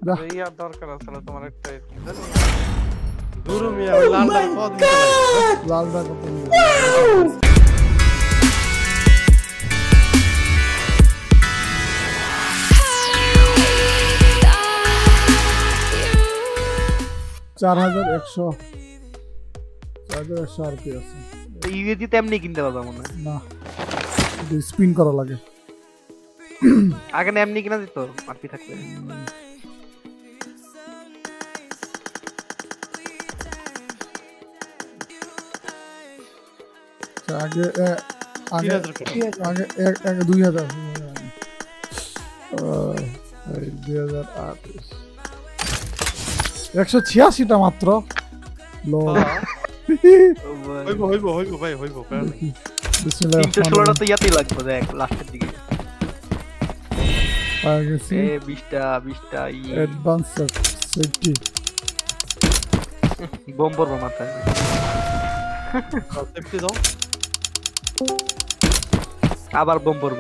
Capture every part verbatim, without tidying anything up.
ইয়া দরকার আছে তোমার একটা গুরু মিয়া ওই লালটা কত দিন চালাইবো লালটা কত দিন চার হাজার একশো চার হাজার একশো আর কি আছে ইউএজি তেমনি কিনতে পারবা মনে হয় না স্পিন করা লাগে আগে না এমনি কিনা দিত আরপি থাকলে আগে আগে আগে এক দুই হাজার দুই হাজার আট একশো ছিয়াশিটা মাত্র লো হইবো হইবো হইবো ভাই হইবো বিসমিল্লাহ তিনশো ষোলোটা তো ইয়াতেই লাগবে দেখ লাস্টের দিকে পাওয়া গেছে এ বিশটা বিশটা ই অ্যাডভান্স সেফটি বম পড়বো মাথায় সেফটি দাও আবার বম পড়বো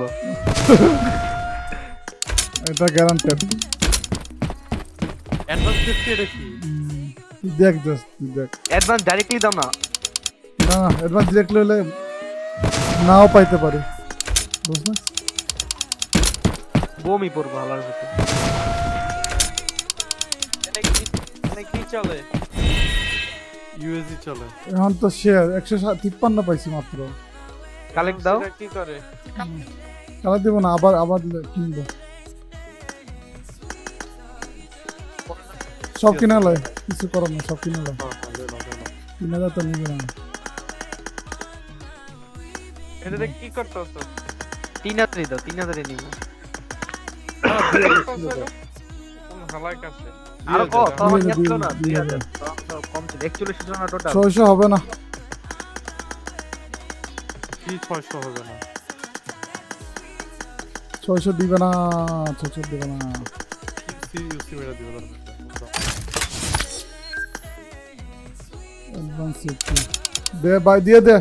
এটা গ্যারান্টেড অ্যাডভান্স সেফটি এটা কি দেখ জাস্ট দেখ অ্যাডভান্স ডাইরেক্টলি দাও না না না অ্যাডভান্স ডিরেক্টলি হলে নাও পাইতে পারে বুঝছ না বমই পড়বো হালার ভিতরে এটা কি এটা কি চলে ইউএসজি চলে এখন তো শেয়ার একশো তিপ্পান্ন পাইছি মাত্র কালেক্ট দাও এটা কি করে কালা দেব না আবার আবার কিনবো সব কিনা লয় কিছু করার না সব কিনা লয় তিন হাজার তো নিবে না এটা কি করতেছ তিন হাজারই দাও তিন হাজারই নিব হালাই কাছে আর কত আমার নিয়ে ছিল না দুই হাজার কম ছিল একচল্লিশ ছিল না টোটাল ছয়শো হবে না কি ছয়শো হবে না ছয়শো দিবে না ছয়শো দিবে না ইউসি মেরা দিবে না অ্যাডভান্স দে ভাই দিয়ে দে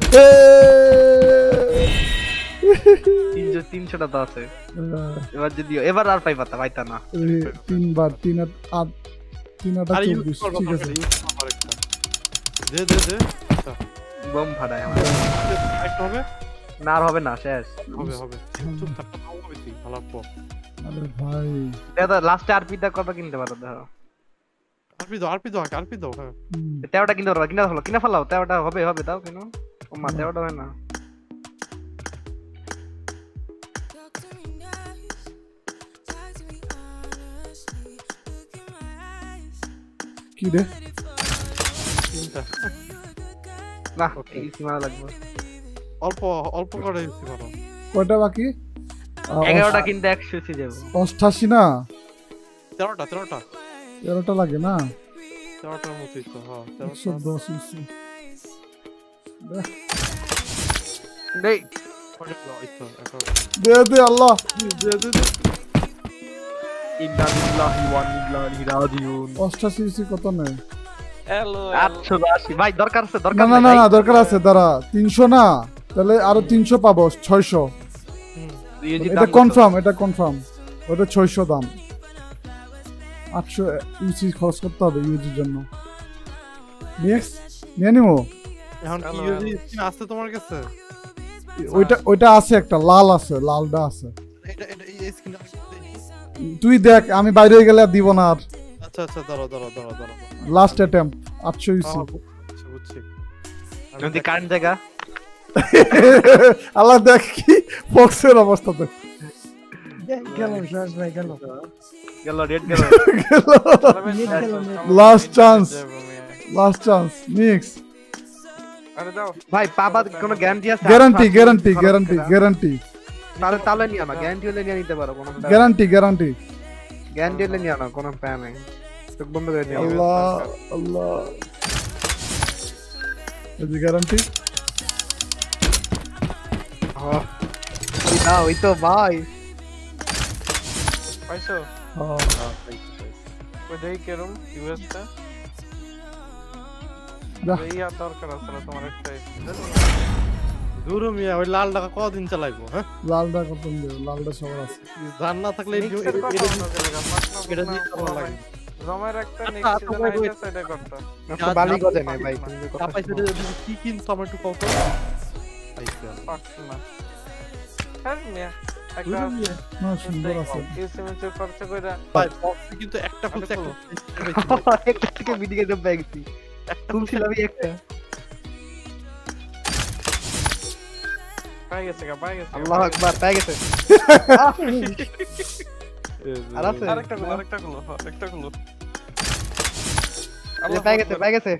তিনশো তিনশোটা তো আছে এবার যদি এবার আর পাইবা তা পাইতা না তিনবার তিন আট তিন আট চব্বিশ ঠিক আছে দে দে দে বম ফাটায় আমার একটা হবে না আর হবে না শেষ হবে হবে চুপ থাক হবে তুই ভালো পর আরে ভাই দাদা লাস্টে আরপিটা কত কিনতে পারো দেখো আরপি দাও আরপি দাও আরপি দাও হ্যাঁ তেরোটা কিনতে পারবা কিনা হলো কিনা ফেলাও তেরোটা হবে হবে দাও কেন ওমা তেরোটা হয় না কি রে তিনটা না এই সীমা লাগবে অল্প অল্প করে ইউসি মারো কয়টা বাকি এগারোটা কিনতে একশো সি যাবো অষ্টাশি না তেরোটা তেরোটা তেরোটা লাগে না তেরোটার মতোই তো হ্যাঁ একশো দশ ইঞ্চি দেই দে দে আল্লাহ দে দে দে ইন্না লিল্লাহি ওয়া ইন্না ইলাইহি রাজিউন অষ্টাশি ইঞ্চি কত নেই হ্যালো আটশো আশি ভাই দরকার আছে না দরকার না না না দরকার আছে দাঁড়া তিনশো না তাহলে আরো তিনশো পাবো ছয়শো এটা কনফার্ম এটা কনফার্ম ওটা ছয়শো দাম আটশো ইউসি খরচ করতে হবে ইউজির জন্য নেক্সট নিয়ে নিবো এখন কি ইউজি স্কিন আছে তোমার কাছে ওইটা ওইটা আছে একটা লাল আছে লালটা আছে এটা এটা এই স্কিন তুই দেখ আমি বাইরে হয়ে গেলে আর দিব না আর আচ্ছা আচ্ছা দাঁড়াও দাঁড়াও দাঁড়াও দাঁড়াও লাস্ট অ্যাটেম্প আটশো ইউসি আচ্ছা বুঝছি যদি কারেন্ট জায়গা আল্লাহ দেখ কি বক্সের অবস্থা দেখ গেল শেষ ভাই গেল গেল রেড গেল last chance last chance next আরে দাও ভাই পাবা কোনো গ্যারান্টি আছে গ্যারান্টি গ্যারান্টি গ্যারান্টি গ্যারান্টি তাহলে তাহলে নিয়ে আনা গ্যারান্টি হলে নিয়ে নিতে পারো কোনো গ্যারান্টি গ্যারান্টি গ্যারান্টি হলে নিয়ে আনা কোনো প্যান নেই চোখ বন্ধ করে নিয়ে আল্লাহ আল্লাহ এই যে গ্যারান্টি হ্যাঁ না ওই তো ভাই পাইছো হ্যাঁ ওই দেই কেরম ইউএস টা বাহ। ইয়া দরকার আছে তোমার একটা গুরু মিয়া ওই লাল টাকা কতদিন চালাইবো হ্যাঁ লালটা কত লালটা সবার আছে জান না থাকলে মিক্সার কত এটা হবে লাগা এটা দিয়ে ভালো লাগে রমের একটা আচ্ছা, নেক্সট আচ্ছা, সিজন wait, wait. আইতাছে এটা করতে আচ্ছা বালি গজে নাই ভাই তুমি যে কথা তাপাই শোনো। যদি কি কিনতো আমার একটু কত আইসা পাক না হ্যাঁ মিয়া একটা দুরু মিয়া না সুন্দর আছে ইউসিএমএস খরচ কইরা ভাই বক্স কিন্তু একটা ফুলছে আরে একটা একটা থেকে বিডিকে জব পেয়েছি তুলছিলাম আমি একটা পাই গেছে গা পাই গেছে গা, আল্লাহু পাই আকবার পেয়ে গেছে আর আছে গেছে। আরেকটা গুলো আরেকটা গুলো আরেকটা গুলো এই পেয়ে গেছে পেয়ে গেছে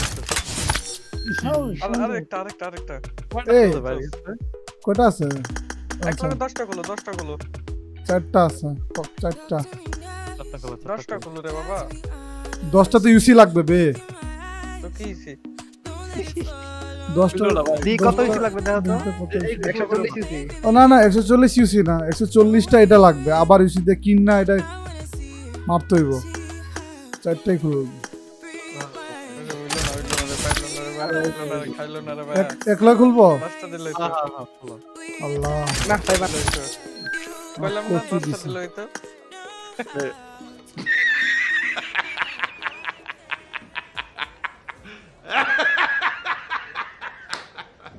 আরেকটা আরেকটা আরেকটা এই ভাই কয়টা আছে এক লগে দশটা গুলো দশটা গুলো চারটা আছে ক- চারটা চারটা খেলা দশটা গুলো রে বাবা দশটা তো ইউসি লাগবে বে তো কি হইছে দশটা দি কত বেশি লাগবে দেখো তো দশটা কত ইউসি? একশো চল্লিশ ইউসি ও না না একশো চল্লিশ ইউসি না একশো চল্লিশটা এটা লাগবে আবার ইউসি দিয়ে কিন না এটা মাপতে হইব চারটাই খুলব খাইলো না রে ভাই এক- একলা খুলবো দশটা দিলে তো হ্যাঁ হ্যাঁ হ্যাঁ খেলা আল্লাহ না তাই বাদ কইলাম না কচু দশটা দিছে। দিলে হইতো